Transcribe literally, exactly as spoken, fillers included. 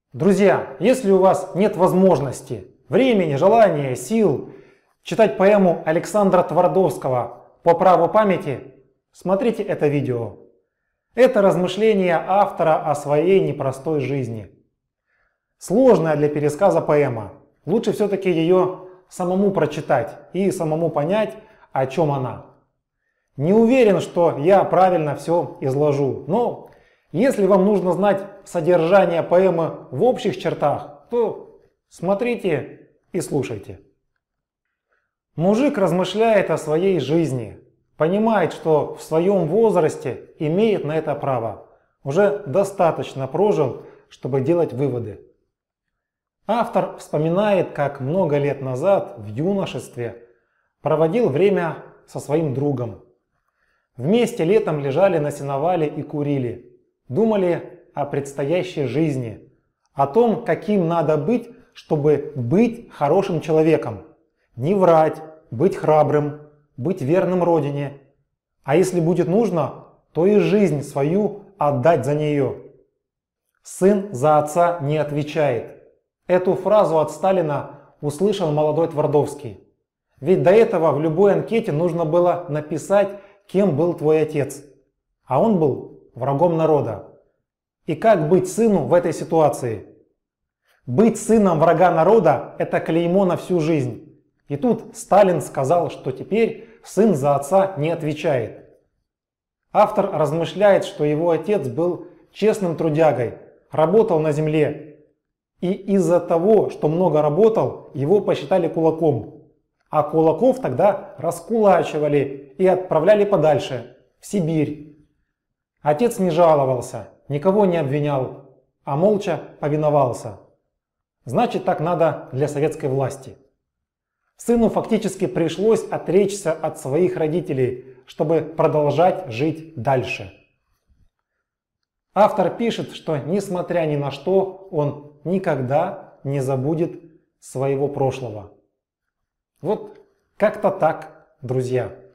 Друзья, если у вас нет возможности, времени, желания, сил читать поэму Александра Твардовского «По праву памяти», смотрите это видео. Это размышления автора о своей непростой жизни. Сложная для пересказа поэма. Лучше все-таки ее самому прочитать и самому понять, о чем она. Не уверен, что я правильно все изложу, но если вам нужно знать содержание поэмы в общих чертах, то смотрите и слушайте. Мужик размышляет о своей жизни, понимает, что в своем возрасте имеет на это право, уже достаточно прожил, чтобы делать выводы. Автор вспоминает, как много лет назад, в юношестве, проводил время со своим другом. Вместе летом лежали на сеновале и курили, думали о предстоящей жизни, о том, каким надо быть, чтобы быть хорошим человеком, не врать, быть храбрым, быть верным родине, а если будет нужно, то и жизнь свою отдать за нее. Сын за отца не отвечает. Эту фразу от Сталина услышал молодой Твардовский. Ведь до этого в любой анкете нужно было написать, кем был твой отец. А он был врагом народа. И как быть сыну в этой ситуации? Быть сыном врага народа – это клеймо на всю жизнь. И тут Сталин сказал, что теперь сын за отца не отвечает. Автор размышляет, что его отец был честным трудягой, работал на земле. И из-за того, что много работал, его посчитали кулаком. А кулаков тогда раскулачивали и отправляли подальше, в Сибирь. Отец не жаловался, никого не обвинял, а молча повиновался. Значит, так надо для советской власти. Сыну фактически пришлось отречься от своих родителей, чтобы продолжать жить дальше. Автор пишет, что несмотря ни на что, он никогда не забудет своего прошлого. Вот как-то так, друзья.